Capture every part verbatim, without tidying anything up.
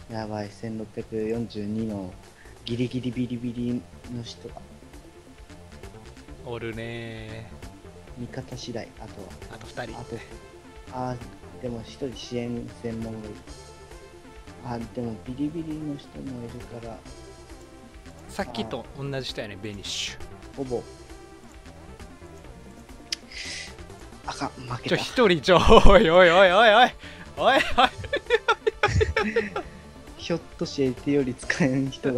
やばい、せんろっぴゃくよんじゅうにのギリギリビリビリの人が。 おるね味方次第、あとは。 ー。あとふたり。 あと、あー、でも一人支援専門がいる。あ、でもビリビリの人もいるから、 さっきと同じ人やね、ベニッシュ。 ほぼ。あかん、負けちょ、 た。 一人、ちょ、おいおいおいおいおいおいおいひょっとして手より使えん人が。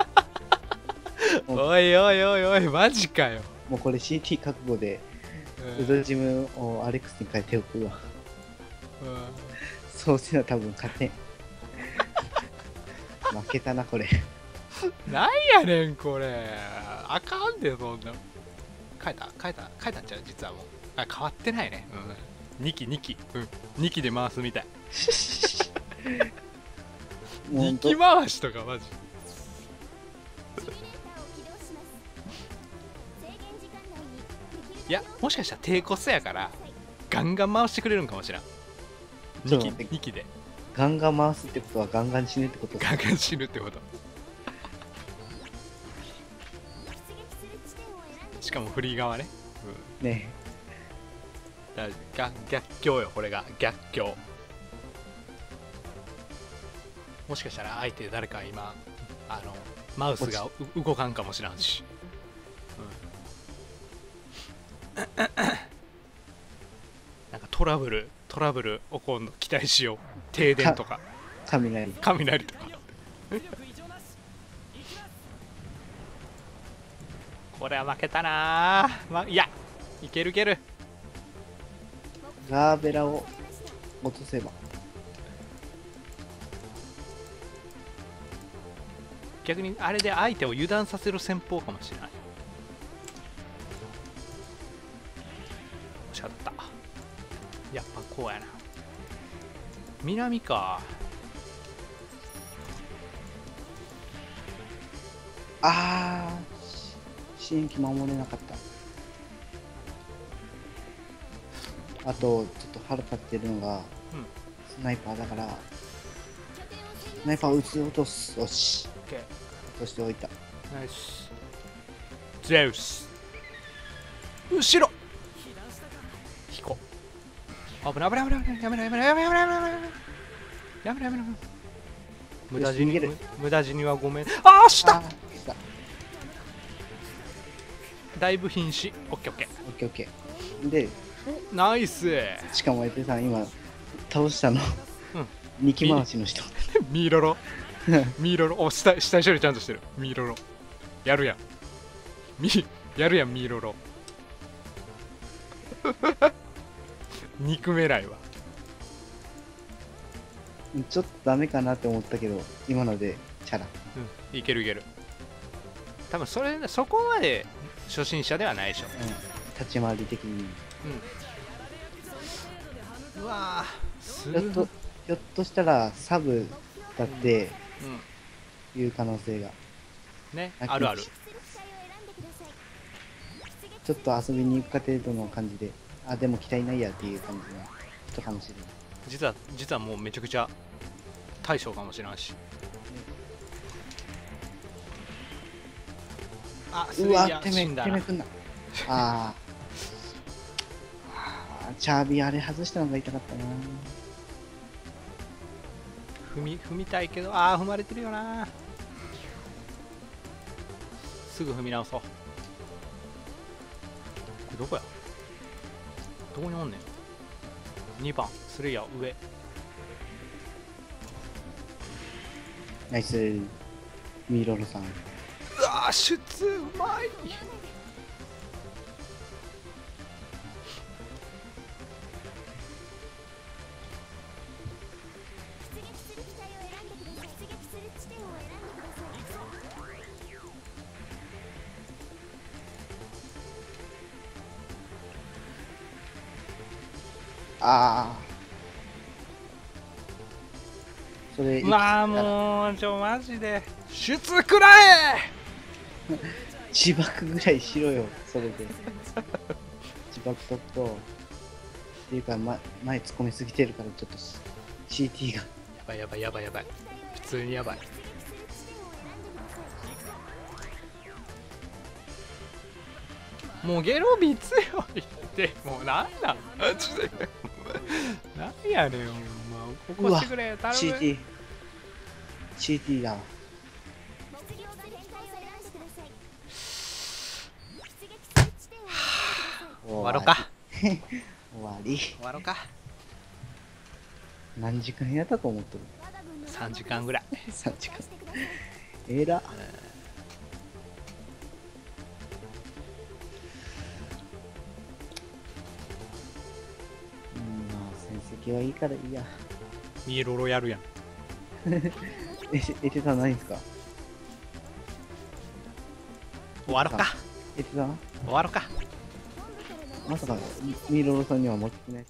おいおいおいおい、マジかよ。 もうこれ シーティー 覚悟で、 うんウドジムをアレックスに変えておくわ。そうせな多分勝てん。負けたな、これ。 うん、なんやねん、これ。あかんで、そんな。変えた変えた変えたんちゃう実はもう。あ、変わってないね。うん。にき、にき。うん。にきで回すみたい。にき回しとかマジ。いや、もしかしたら低コストやからガンガン回してくれるんかもしれん。にき、にきでガンガン回すってことはガンガン死ぬってことガンガン死ぬってこと。しかもフリー側ね。 うん、ねえ。だ逆逆境よ、これが逆境。もしかしたら相手誰か今あのマウスが動かんかもしらんし、うん、なんかトラブルトラブル起こんの期待しよう。停電とか雷雷とかこれは負けたなー、ま、いやいけるいける。 ガーベラを落とせば逆にあれで相手を油断させる戦法かもしれない。惜しかった。やっぱこうやな。南か。 あー支援機守れなかった。あとちょっと腹立ってるのが、うん、スナイパーだからスナイパーを撃ち落とす。よし、 OK、 落としておいた。 ナイス。ゼウス後ろ引こう。危ない危ない危ない危ない。やめろやめろやめろやめろやめろやめろやめろやめろ。無駄死に無駄死にはごめん。ああしただいぶ瀕死。オッケーオッケーオッケーオッケーでナイス。 しかもエテさん今倒したの、うん、にき回しの人ミーロロミーロロ、お下下処理ちゃんとしてる。ミーロロやるやん。ミやるやんミーロロ肉狙いはちょっとダメかなって思ったけど今のでチャラ。 うん、いけるいける。多分それそこまで初心者ではないでしょ、うん、 立ち回り的に。 うん、うわーひょっとひょっとしたらサブだっていう可能性が、 うん、ね、あるある。 ちょっと遊びに行くか程度の感じで、あでも期待ないやっていう感じの人かもしれない。 実は実はもうめちゃくちゃ大将かもしれないし、ね、あうわてめえてめえくんなああチャービーあれ外したのが痛かったな。 踏み踏みたいけど、ああ踏まれてるよな。すぐ踏み直そう。これどこや、どこにおんねん。にばんスレイヤー上。 ナイスミーロロさん。うわ出うまい。 ああそれまあもうちょマジで出くらえ自爆ぐらいしろよそれで自爆突破っていうか、ま、前突っ込みすぎてるからちょっと シーティー がばいやばいやばいやばい。普通にやばい。もうゲロビ強いってもうなんなんマジでなんやねん。もう起こしてくれ頼む。 シーティー シーティー だわ。 終わろうか。 終わり。 終わろうか。 何時間やったと思ってる？ さんじかんぐらい。 さんじかん。えら。うん、まあ成績はいいからいいや。 ミーロロやるやん。 え、えてたないんすか？ 終わろうか。 えてた？ 終わろうか。 まさかミーロロさんには持ってない。